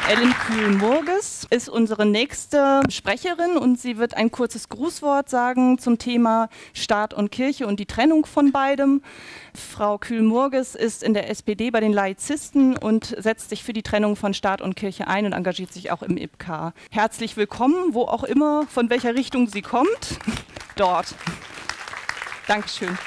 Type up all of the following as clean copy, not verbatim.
Ellen Kühl-Murges ist unsere nächste Sprecherin und sie wird ein kurzes Grußwort sagen zum Thema Staat und Kirche und die Trennung von beidem. Frau Kühl-Murges ist in der SPD bei den Laizisten und setzt sich für die Trennung von Staat und Kirche ein und engagiert sich auch im IPK. Herzlich willkommen, wo auch immer, von welcher Richtung sie kommt, dort. Dankeschön.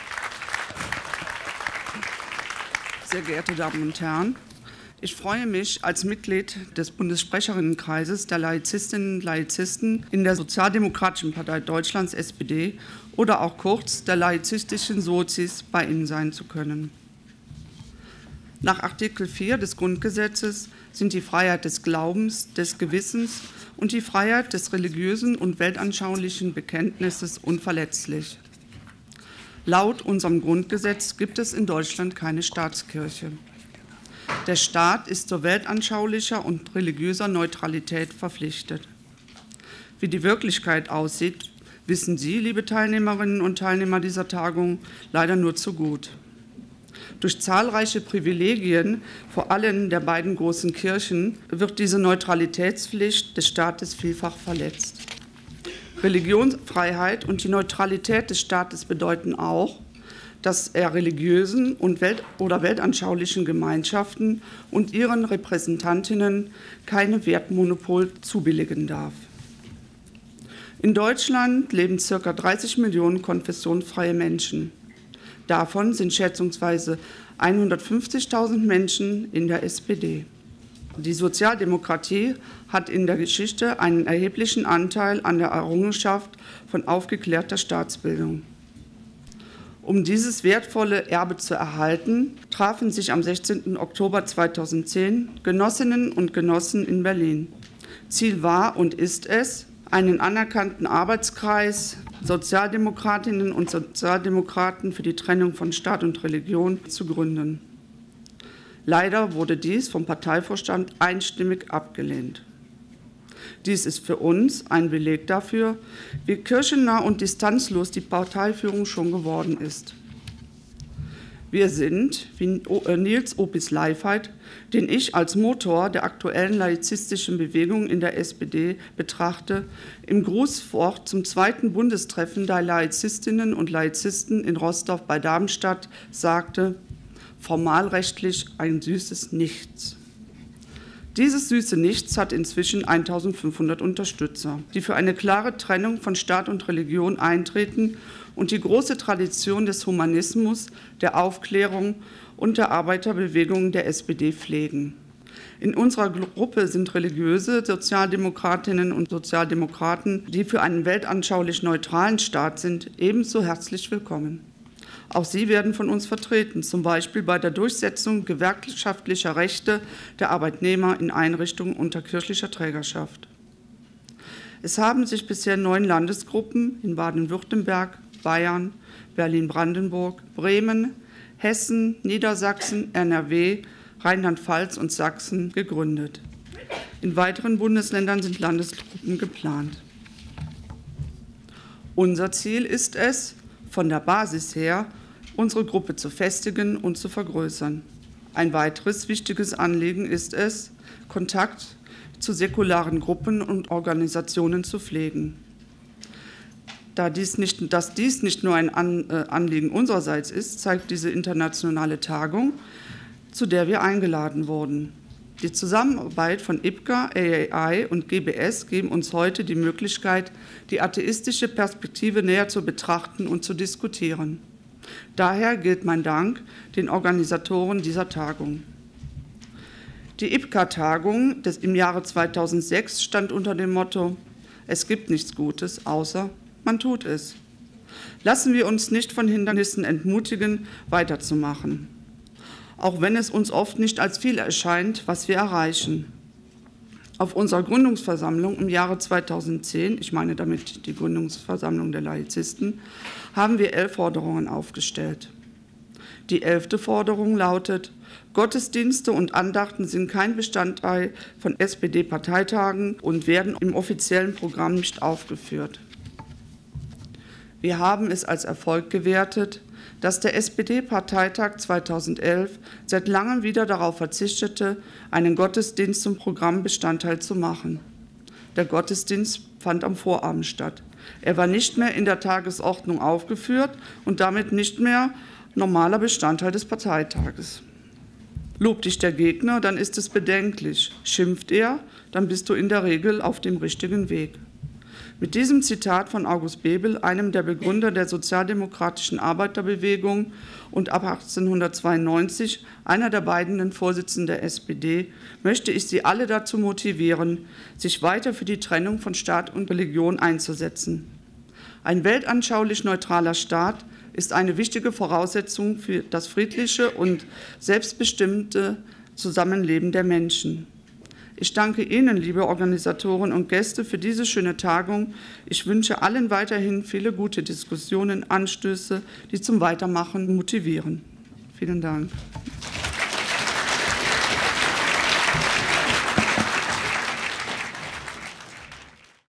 Sehr geehrte Damen und Herren, ich freue mich als Mitglied des Bundessprecherinnenkreises der Laizistinnen und Laizisten in der Sozialdemokratischen Partei Deutschlands SPD oder auch kurz der laizistischen Sozis bei Ihnen sein zu können. Nach Artikel 4 des Grundgesetzes sind die Freiheit des Glaubens, des Gewissens und die Freiheit des religiösen und weltanschaulichen Bekenntnisses unverletzlich. Laut unserem Grundgesetz gibt es in Deutschland keine Staatskirche. Der Staat ist zu weltanschaulicher und religiöser Neutralität verpflichtet. Wie die Wirklichkeit aussieht, wissen Sie, liebe Teilnehmerinnen und Teilnehmer dieser Tagung, leider nur zu gut. Durch zahlreiche Privilegien, vor allem der beiden großen Kirchen, wird diese Neutralitätspflicht des Staates vielfach verletzt. Religionsfreiheit und die Neutralität des Staates bedeuten auch, dass er religiösen und weltanschaulichen Gemeinschaften und ihren Repräsentantinnen keine Wertmonopol zubilligen darf. In Deutschland leben ca. 30 Millionen konfessionsfreie Menschen. Davon sind schätzungsweise 150.000 Menschen in der SPD. Die Sozialdemokratie hat in der Geschichte einen erheblichen Anteil an der Errungenschaft von aufgeklärter Staatsbildung. Um dieses wertvolle Erbe zu erhalten, trafen sich am 16. Oktober 2010 Genossinnen und Genossen in Berlin. Ziel war und ist es, einen anerkannten Arbeitskreis Sozialdemokratinnen und Sozialdemokraten für die Trennung von Staat und Religion zu gründen. Leider wurde dies vom Parteivorstand einstimmig abgelehnt. Dies ist für uns ein Beleg dafür, wie kirchennah und distanzlos die Parteiführung schon geworden ist. Wir sind, wie Nils Opis Leifheit, den ich als Motor der aktuellen laizistischen Bewegung in der SPD betrachte, im Grußwort zum 2. Bundestreffen der Laizistinnen und Laizisten in Rostock bei Darmstadt sagte: Formalrechtlich ein süßes Nichts. Dieses süße Nichts hat inzwischen 1500 Unterstützer, die für eine klare Trennung von Staat und Religion eintreten und die große Tradition des Humanismus, der Aufklärung und der Arbeiterbewegung der SPD pflegen. In unserer Gruppe sind religiöse Sozialdemokratinnen und Sozialdemokraten, die für einen weltanschaulich neutralen Staat sind, ebenso herzlich willkommen. Auch sie werden von uns vertreten, zum Beispiel bei der Durchsetzung gewerkschaftlicher Rechte der Arbeitnehmer in Einrichtungen unter kirchlicher Trägerschaft. Es haben sich bisher 9 Landesgruppen in Baden-Württemberg, Bayern, Berlin-Brandenburg, Bremen, Hessen, Niedersachsen, NRW, Rheinland-Pfalz und Sachsen gegründet. In weiteren Bundesländern sind Landesgruppen geplant. Unser Ziel ist es, von der Basis her, unsere Gruppe zu festigen und zu vergrößern. Ein weiteres wichtiges Anliegen ist es, Kontakt zu säkularen Gruppen und Organisationen zu pflegen. Dass dies nicht nur ein Anliegen unsererseits ist, zeigt diese internationale Tagung, zu der wir eingeladen wurden. Die Zusammenarbeit von IPKA, AAI und GBS geben uns heute die Möglichkeit, die atheistische Perspektive näher zu betrachten und zu diskutieren. Daher gilt mein Dank den Organisatoren dieser Tagung. Die IPKA-Tagung im Jahre 2006 stand unter dem Motto: Es gibt nichts Gutes, außer man tut es. Lassen wir uns nicht von Hindernissen entmutigen, weiterzumachen. Auch wenn es uns oft nicht als viel erscheint, was wir erreichen. Auf unserer Gründungsversammlung im Jahre 2010, ich meine damit die Gründungsversammlung der Laizisten, haben wir 11 Forderungen aufgestellt. Die 11. Forderung lautet: Gottesdienste und Andachten sind kein Bestandteil von SPD-Parteitagen und werden im offiziellen Programm nicht aufgeführt. Wir haben es als Erfolg gewertet, dass der SPD-Parteitag 2011 seit langem wieder darauf verzichtete, einen Gottesdienst zum Programmbestandteil zu machen. Der Gottesdienst fand am Vorabend statt. Er war nicht mehr in der Tagesordnung aufgeführt und damit nicht mehr normaler Bestandteil des Parteitages. Lobt dich der Gegner, dann ist es bedenklich. Schimpft er, dann bist du in der Regel auf dem richtigen Weg. Mit diesem Zitat von August Bebel, einem der Begründer der sozialdemokratischen Arbeiterbewegung und ab 1892 einer der beiden Vorsitzenden der SPD, möchte ich Sie alle dazu motivieren, sich weiter für die Trennung von Staat und Religion einzusetzen. Ein weltanschaulich neutraler Staat ist eine wichtige Voraussetzung für das friedliche und selbstbestimmte Zusammenleben der Menschen. Ich danke Ihnen, liebe Organisatoren und Gäste, für diese schöne Tagung. Ich wünsche allen weiterhin viele gute Diskussionen, Anstöße, die zum Weitermachen motivieren. Vielen Dank.